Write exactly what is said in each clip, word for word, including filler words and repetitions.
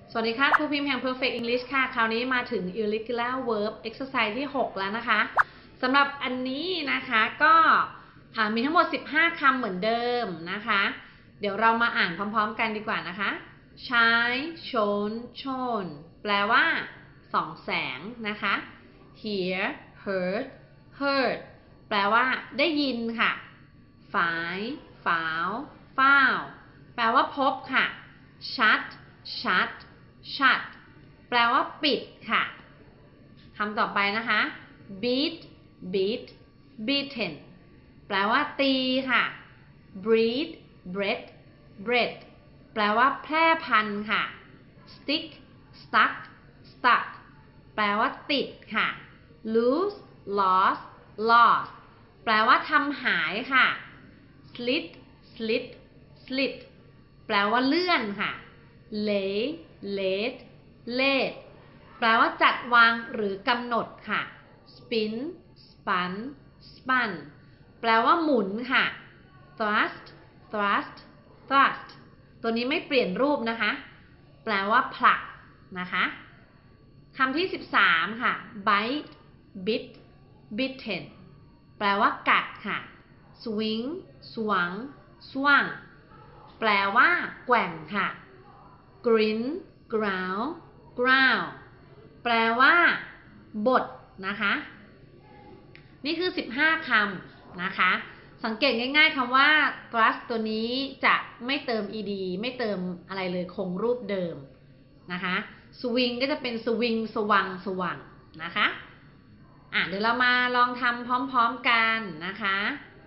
สวัสดีค่ะครูพิมพ์แห่ง Perfect English ค่ะคราวนี้มาถึง irregular verb exercise ที่หกแล้วนะคะสำหรับอันนี้นะคะก็มีทั้งหมดสิบห้าคำเหมือนเดิมนะคะเดี๋ยวเรามาอ่านพร้อมๆกันดีกว่านะคะ shine shone shone แปลว่าส่องแสงนะคะ hear heard heard แปลว่าได้ยินค่ะ find found found แปลว่าพบค่ะ shut shut shut แปลว่าปิดค่ะคำต่อไปนะคะ beat beat beaten แปลว่าตีค่ะ breed bread bread แปลว่าแพร่พันธุ์ค่ะ stick stuck stuck แปลว่าติดค่ะ lose lost lost แปลว่าทำหายค่ะ slit slit slit แปลว่าเลื่อนค่ะ lay late late แปลว่าจัดวางหรือกำหนดค่ะ spin spun spun แปลว่าหมุนค่ะ thrust thrust thrust ตัวนี้ไม่เปลี่ยนรูปนะคะแปลว่าผลักนะคะคำที่สิบสามค่ะ bite bit bitten แปลว่ากัดค่ะ swing swung swung แปลว่าแกว่งค่ะ grin growl growl แปลว่าบดนะคะนี่คือสิบห้าคำนะคะสังเกตง่ายๆคำว่า thrust ตัวนี้จะไม่เติม ed ไม่เติมอะไรเลยคงรูปเดิมนะคะ swing ก็จะเป็น swing สว่างสว่างนะคะอ่ะเดี๋ยวเรามาลองทำพร้อมๆกันนะคะ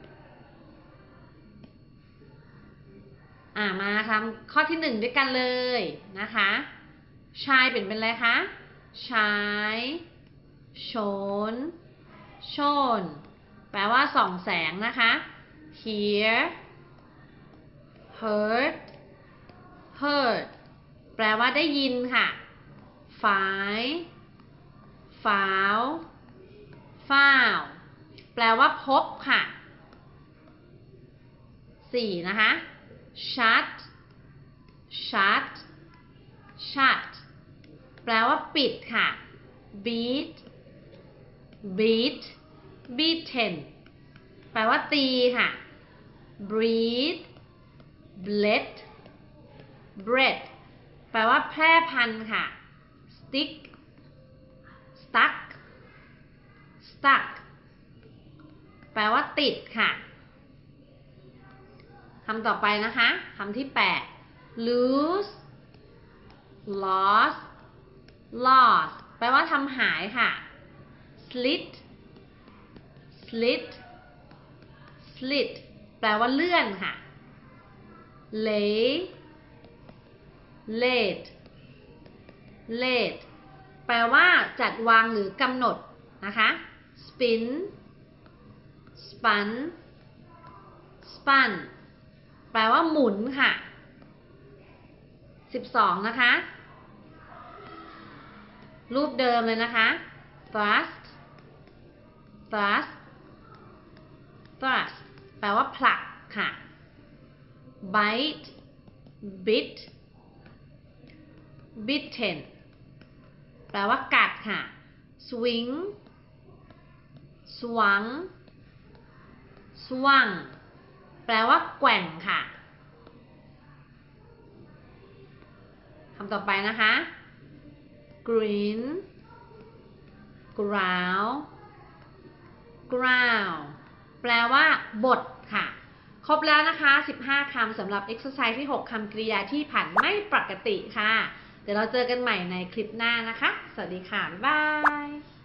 อ่ะมาทำข้อที่หนึ่งด้วยกันเลยนะคะ shine เป็นเป็นอะไรคะ shine shone shone แปลว่าส่องแสงนะคะ hear heard heard แปลว่าได้ยินค่ะ find found found แปลว่าพบค่ะสี่นะคะ shut shut shut แปลว่าปิดค่ะ beat beat beaten แปลว่าตีค่ะ breed bled bread แปลว่าแพร่พันธุ์ค่ะ stick stuck stuck แปลว่าติดค่ะคำต่อไปนะคะคำที่แปด lose lost lost แปลว่าทำหายค่ะ slit slit slit แปลว่าเลื่อนค่ะ lay late late แปลว่าจัดวางหรือกำหนดนะคะ spin spun spun แปลว่าหมุนค่ะสิบสองนะคะรูปเดิมเลยนะคะ thrust thrust thrust แปลว่าผลักค่ะ bite bit bitten แปลว่ากัดค่ะ swing swung swung แปลว่าแกว่งค่ะคำต่อไปนะคะ grin growl growl แปลว่าบดค่ะครบแล้วนะคะสิบห้าคำสำหรับ exercise ที่หกคำกริยาที่ผันไม่ปกติค่ะเดี๋ยวเราเจอกันใหม่ในคลิปหน้านะคะสวัสดีค่ะบ๊ายบาย